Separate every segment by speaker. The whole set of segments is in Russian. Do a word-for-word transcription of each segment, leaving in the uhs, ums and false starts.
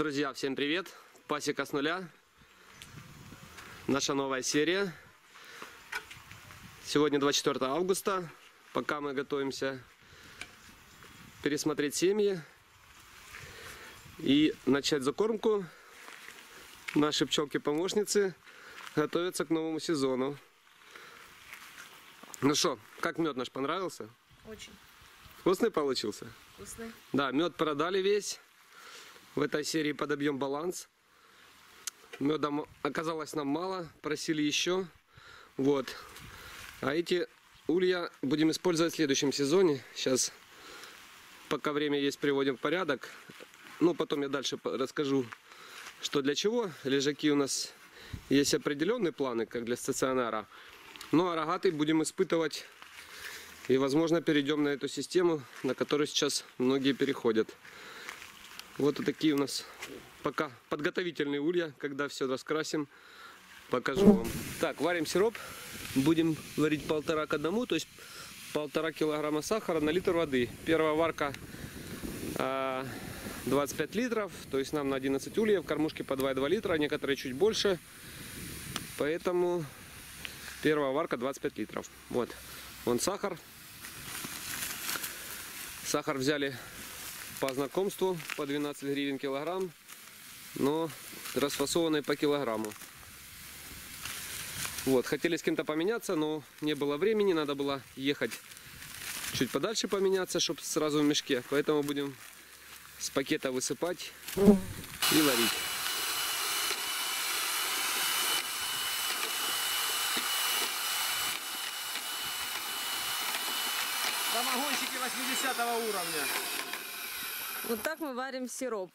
Speaker 1: Друзья, всем привет! Пасека с нуля. Наша новая серия. Сегодня двадцать четвёртое августа. Пока мы готовимся пересмотреть семьи и начать закормку, наши пчелки-помощницы готовятся к новому сезону. Ну что, как мед наш понравился?
Speaker 2: Очень.
Speaker 1: Вкусный получился?
Speaker 2: Вкусный.
Speaker 1: Да, мед продали весь. В этой серии подобьем баланс. Меда оказалось нам мало, просили еще. Вот. А эти улья будем использовать в следующем сезоне. Сейчас, пока время есть, приводим в порядок. Ну, потом я дальше расскажу, что для чего. Лежаки у нас есть определенные планы, как для стационара. Ну, а рогатый будем испытывать. И, возможно, перейдем на эту систему, на которую сейчас многие переходят. Вот такие у нас пока подготовительные улья. Когда все раскрасим, покажу вам. Так, варим сироп. Будем варить полтора к одному, то есть полтора килограмма сахара на литр воды. Первая варка э, двадцать пять литров, то есть нам на одиннадцать ульев. Кормушки по два и два литра, некоторые чуть больше. Поэтому первая варка двадцать пять литров. Вот, вон сахар. Сахар взяли по знакомству по двенадцать гривен килограмм, но расфасованный по килограмму. Вот, хотели с кем-то поменяться, но не было времени, надо было ехать чуть подальше поменяться, чтобы сразу в мешке. Поэтому будем с пакета высыпать и варить.
Speaker 3: Самогонщики восьмидесятого уровня.
Speaker 2: Вот так мы варим сироп.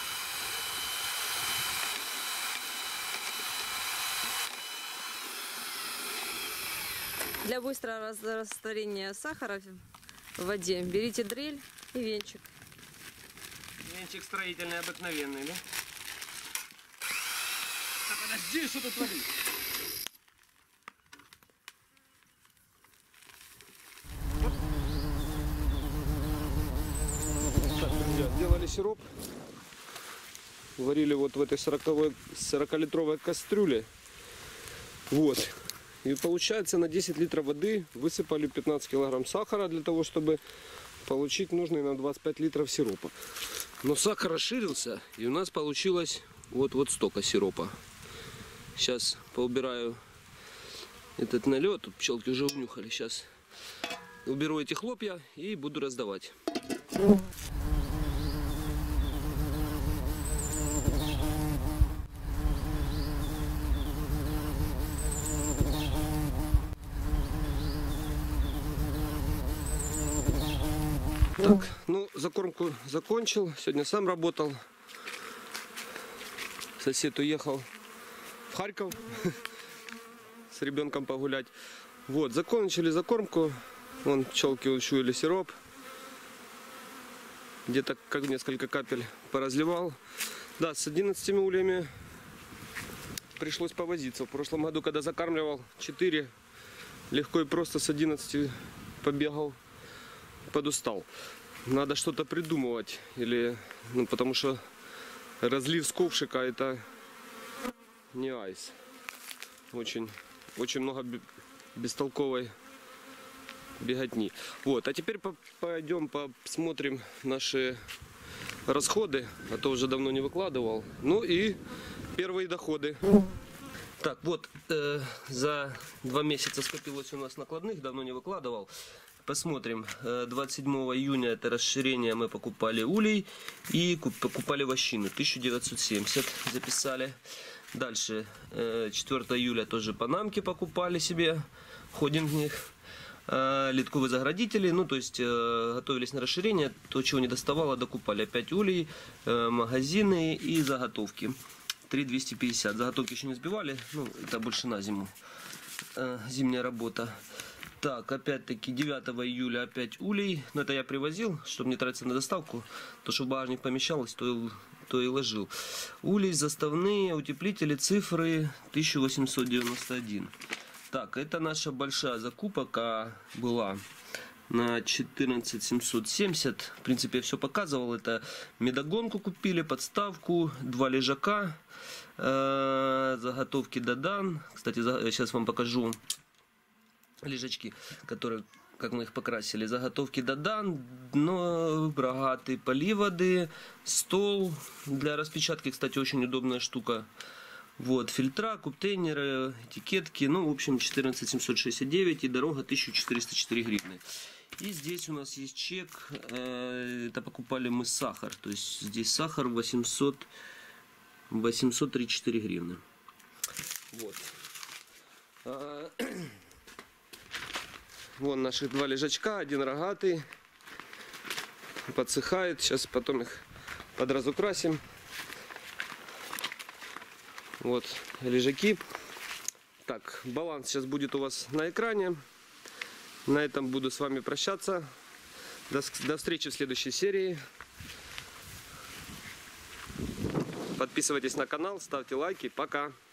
Speaker 2: Для быстрого растворения сахара в воде берите дрель и венчик.
Speaker 1: Венчик строительный обыкновенный, да?
Speaker 3: А подожди, что ты творишь?
Speaker 1: Так, друзья, сделали сироп. Варили вот в этой сорокалитровой кастрюле. Вот. И получается, на десять литров воды высыпали пятнадцать килограмм сахара для того, чтобы получить нужный нам двадцать пять литров сиропа. Но сахар расширился, и у нас получилось вот, вот столько сиропа. Сейчас поубираю этот налет. Тут пчелки уже унюхали. Сейчас уберу эти хлопья и буду раздавать. Так, ну, закормку закончил. Сегодня сам работал. Сосед уехал в Харьков с ребенком погулять. Вот, закончили закормку. Вон пчелки учуяли сироп. Где-то как несколько капель поразливал. Да, с одиннадцатью ульями пришлось повозиться. В прошлом году, когда закармливал четыре, легко и просто с одиннадцати побегал, подустал. Надо что-то придумывать, или, ну, потому что разлив с ковшика — это не айс. Очень, очень много бестолковой беготни. Вот, а теперь по пойдем посмотрим наши расходы, а то уже давно не выкладывал. Ну и первые доходы. Так, вот, э, за два месяца скопилось у нас накладных, давно не выкладывал. Посмотрим. двадцать седьмого июня это расширение, мы покупали улей и покупали вощину. тысяча девятьсот семьдесят записали. Дальше, четвёртого июля тоже панамки покупали себе, ходим в них. Литковые заградители, ну то есть готовились на расширение, то чего не доставало, докупали. Опять улей, магазины и заготовки. три тысячи двести пятьдесят. Заготовки еще не сбивали, ну это больше на зиму. Зимняя работа. Так, опять-таки девятого июля опять улей. Но это я привозил, чтобы не тратиться на доставку. То, что в багажник помещалось, то и, то и ложил. Улей, заставные, утеплители, цифры тысяча восемьсот девяносто один. Так, это наша большая закупка была. на четырнадцать семьсот семьдесят. В принципе, я все показывал. Это медогонку купили, подставку, два лежака, э, заготовки Дадан. Кстати, за, я сейчас вам покажу лежачки, которые, как мы их покрасили. Заготовки Дадан, дно, рогатые поливоды, стол для распечатки, кстати, очень удобная штука. Вот, фильтра, куптейнеры, этикетки, ну, в общем, четырнадцать семьсот шестьдесят девять и дорога тысяча четыреста четыре гривны. И здесь у нас есть чек, э, это покупали мы сахар, то есть здесь сахар восемьсот, восемьсот тридцать четыре гривны. Вот. А, вон наши два лежачка, один рогатый, подсыхает, сейчас потом их подразукрасим. Вот лежаки. Так, баланс сейчас будет у вас на экране. На этом буду с вами прощаться. До, до встречи в следующей серии. Подписывайтесь на канал, ставьте лайки. Пока.